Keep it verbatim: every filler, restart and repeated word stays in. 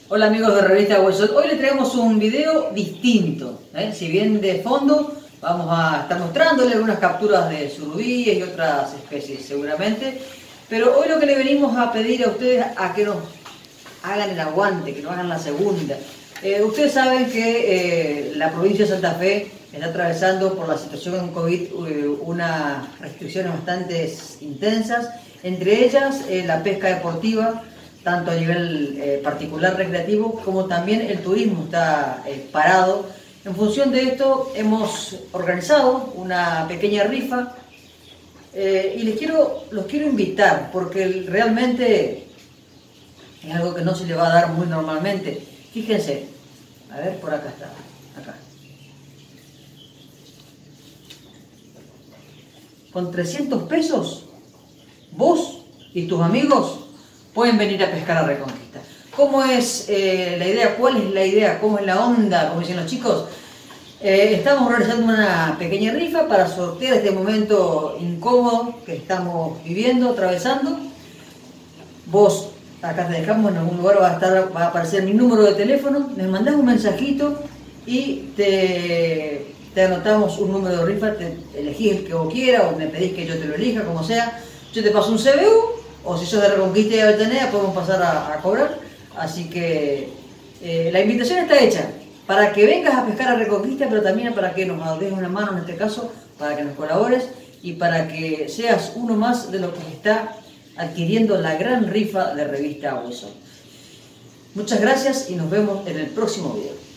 Hola amigos de Revista Hueso, hoy les traemos un video distinto, ¿eh? Si bien de fondo vamos a estar mostrándoles algunas capturas de surubíes y otras especies seguramente, pero hoy lo que le venimos a pedir a ustedes a que nos hagan el aguante, que nos hagan la segunda. Eh, ustedes saben que eh, la provincia de Santa Fe está atravesando por la situación en COVID eh, unas restricciones bastante intensas, entre ellas eh, la pesca deportiva, tanto a nivel eh, particular recreativo como también el turismo está eh, parado. En función de esto hemos organizado una pequeña rifa eh, y les quiero, los quiero invitar porque realmente es algo que no se le va a dar muy normalmente. Fíjense, a ver, por acá está, acá. Con trescientos pesos, vos y tus amigos pueden venir a pescar a Reconquista. ¿Cómo es eh, la idea? ¿Cuál es la idea? ¿Cómo es la onda? Como dicen los chicos. Eh, estamos realizando una pequeña rifa para sortear este momento incómodo que estamos viviendo, atravesando. Vos, acá te dejamos, en algún lugar va a, estar, va a aparecer mi número de teléfono. Me mandás un mensajito y te, te anotamos un número de rifa. Te elegís el que vos quieras o me pedís que yo te lo elija, como sea. Yo te paso un C B U. O si sos de Reconquista y de Avellaneda podemos pasar a, a cobrar. Así que eh, la invitación está hecha para que vengas a pescar a Reconquista, pero también para que nos des una mano en este caso, para que nos colabores y para que seas uno más de los que está adquiriendo la gran rifa de Revista Hueso. Muchas gracias y nos vemos en el próximo video.